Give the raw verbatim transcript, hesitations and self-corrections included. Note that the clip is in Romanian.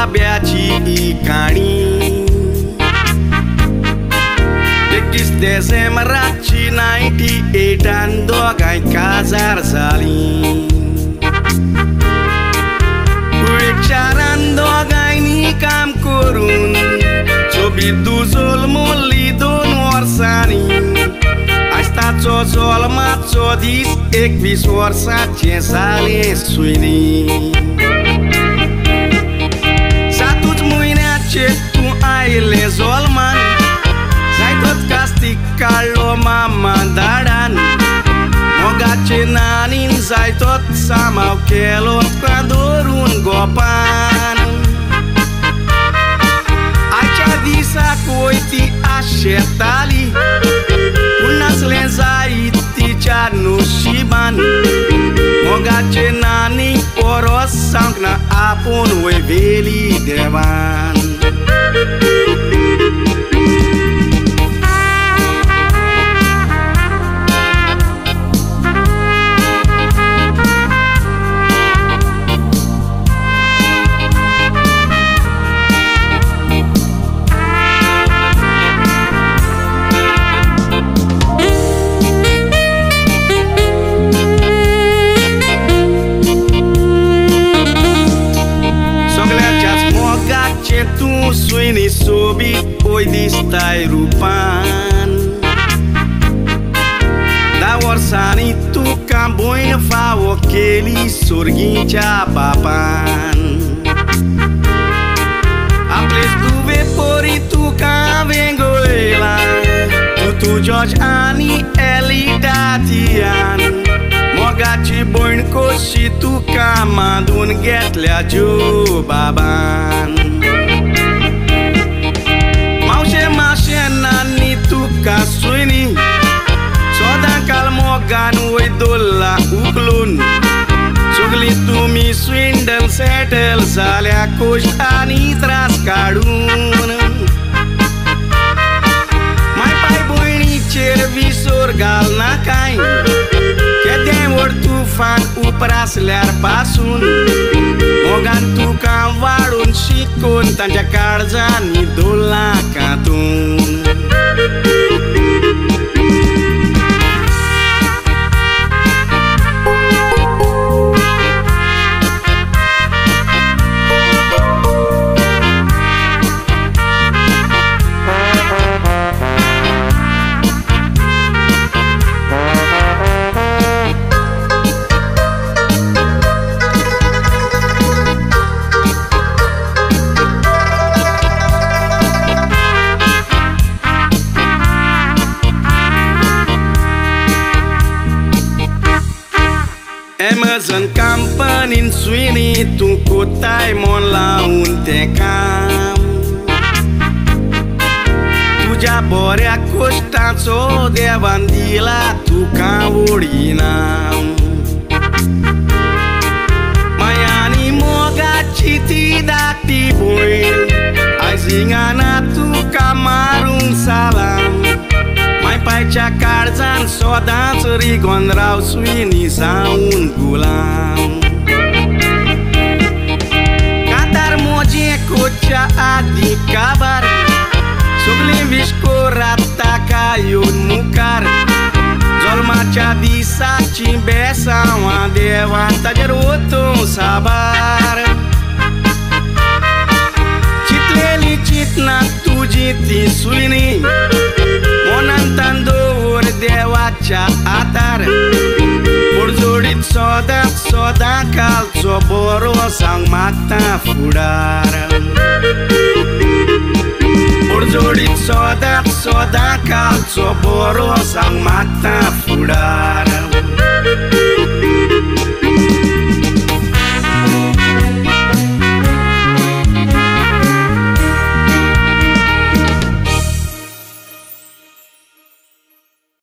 Biaci Kani Dekis Desemeraci ninety-eight dan dogai Kazar Salim Bicaran dogai nikam kurun Sobit duzul mulidun warsani Asta cozol mat sodis ek viswarsa cesale suini Satut muina cetu aile zolman Zaitot kastik kalau mama dadan Moga cenanin zaitot sama kelot kadorun gopan Aca disa koiti ashetali Unas lenzai ti canu shiban Moga cenani poros sangna apun weveli devan Tu suini sobi oi distai rupan Da warsani tu kamboin fawo keli surgin capapan Aples duve pori tu kavengoela Tu George Ani Eli Datian Moga ci boin koshi tu kamadun getlea ju baban Nani tu kasuini Sodan kalmogan wedola uklun Sugli tu mi swindle settle Salya kush ani tras kadun Mai pai boini cervisor gal nakai Kedem wor tu fan upras ler pasun Mogan tu kan varun shikun Tanja karzan idola katun Amazon company suini tu kotai mon laun tekam Tu jabore acostanzo de bandila tu kavurinam Mayani moga chiti dati buin Aizingana tu kamarung salam Mai pai cakarzan sodan serigon rau suini saun gulam Katar moje koca adi kabar Sugli visko rata kayun mukar Zol maca disa cimbesa wa dewan tajar utung sabar Citleli citna tujiti suini Monan dur dewa ca atar Burjudit sodak sodak kal soboro sang mata fudar Burjudit sodak sodak kal soboro sang mata fudar